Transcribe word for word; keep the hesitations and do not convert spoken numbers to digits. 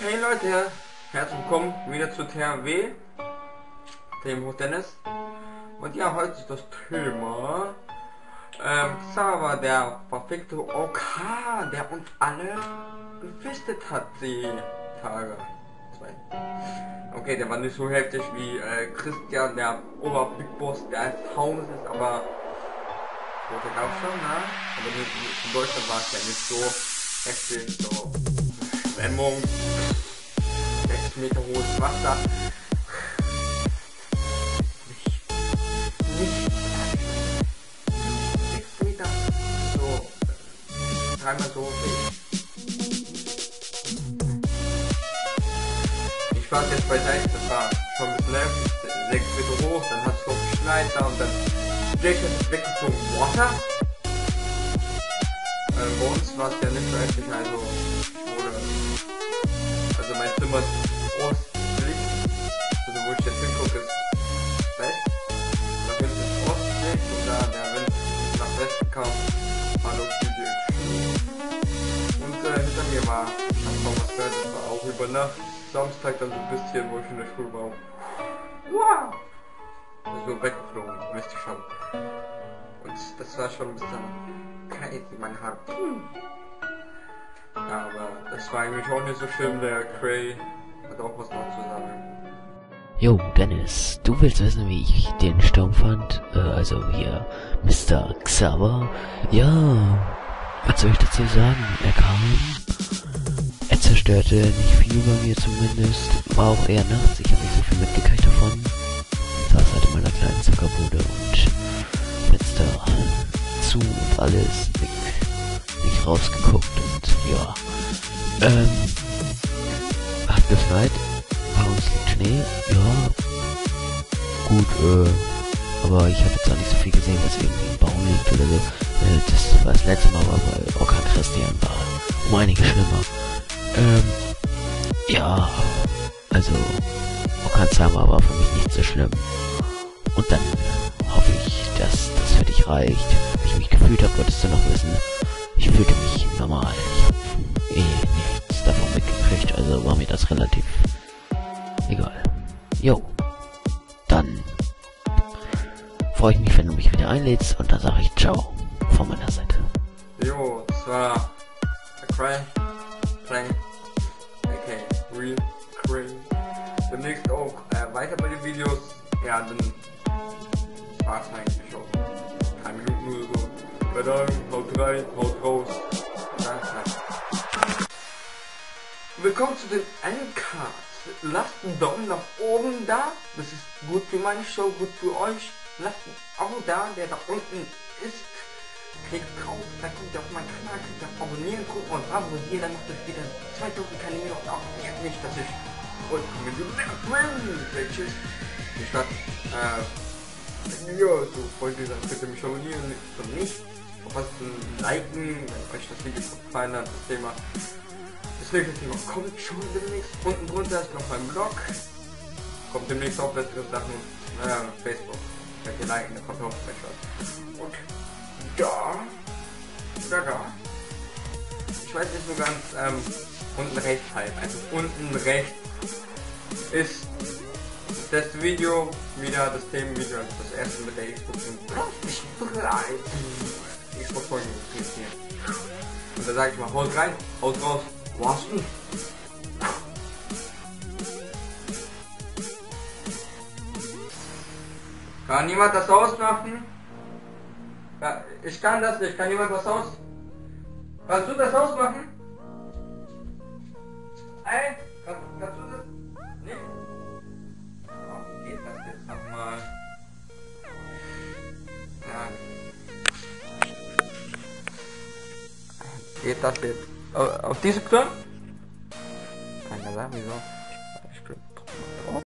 Hey Leute, herzlich willkommen wieder zu T H W, dem Hoch Dennis. Und ja, heute ist das Thema ähm, Xaver, der verfickte O K, der uns alle gewistet hat die Tage. Zwei. Okay, der war nicht so heftig wie äh, Christian, der Ober-Big-Boss, der als Taunus ist, aber gut, der gab schon, ne? Aber in Deutschland war es ja nicht so heftig, so Schwemmung, sechs Meter hohes Wasser. Nicht, sechs Meter, so dreimal so hoch. Ich war jetzt bei Deich, das war schon ein bisschen heftig, sechs Meter hoch, dann hat es noch geschneit da und dann Jason ist weggezogen, Wasser. Äh, bei uns war es ja nicht so heftig, also wurde, also mein Zimmer ist Ostblick, also wo ich jetzt hingucke ist West, nach hinten ist Ostblick und da der Wind nach Westen kam, war doch die Tür. Und äh, hinter mir war, ich hab noch was gehört, das war auch über Nacht, Samstag dann so ein bisschen, wo ich in der Schule war. Wow! Also weggeflogen, wisst ihr schon. Und das war schon ein bisschen crazy, mein Hand. Aber das war eigentlich auch nicht so schlimm, der Cray hat auch was noch zu sagen. Jo, Dennis, du willst wissen, wie ich den Sturm fand? Äh, also hier, Mister Xaver. Ja, was soll ich dazu sagen? Er kam, er zerstörte nicht viel bei mir zumindest, war auch eher nachts, ich habe nicht so viel mitgekriegt davon. Ich saß halt in meiner kleinen Zuckerbude und Fenster zu und alles, nicht, nicht rausgeguckt und ja. Ähm, hat geschneit, bei uns liegt Schnee, ja, gut, äh, aber ich habe jetzt auch nicht so viel gesehen, was irgendwie im Baum liegt oder so. Äh, das war das letzte Mal, aber bei Orkan Christian war um einige schlimmer. Ähm, ja, also Orkan Xaver war für mich nicht so schlimm. Und dann hoffe ich, dass das für dich reicht. Wie ich mich gefühlt habe, wolltest du noch wissen. Ich fühlte mich normal. Ich habe eh nichts davon mitgekriegt, also war mir das relativ egal. Jo, dann freue ich mich, wenn du mich wieder einlädst und dann sage ich ciao von meiner Seite. Jo, das war der Cray, Cray, aka Real Cray. Demnächst auch äh, weiter bei den Videos. Ja, dann war's eigentlich auch. Drei Minuten oder so. Bei dann, haut rein, haut raus. Ja, ja. Willkommen zu den Endcards. Lasst einen Daumen nach oben da. Das ist gut für meine Show, gut für euch. Lasst einen Abo da, der da unten ist. Klickt drauf, dann kommt ihr auf meinen Kanal, klickt auf Abonnieren, drücken und abonnieren, dann macht ihr später zweitausend Kanäle und auch nicht, dass ich und mit dem Bitches. Die Stadt, äh, ja, so wollte ich sagen, könnt ihr mich abonnieren, so nicht. Ansonsten liken, wenn euch das Video gefallen hat, das Thema. Das nächste Thema kommt schon demnächst. Unten drunter ist noch mein Blog. Kommt demnächst auch bessere Sachen. Naja, Facebook. Könnt ihr liken, da kommt auch etwas. Und da, da, da. Ich weiß nicht so ganz, ähm, unten rechts halt. Also unten rechts ist das Video wieder das Themenvideo, also das erste mit der Xbox Xbox Folge interessiert. Und da sage ich mal, haut rein, haut raus, was denn? Kann niemand das ausmachen? Ja, ich kann das nicht, kann jemand das aus? Kannst du das ausmachen? Ey, kann, kannst du das? Nicht? Oh, geht das jetzt nochmal? Ja. Geht das jetzt? Auf, auf diese Knopf? Kann ja sagen, wieso?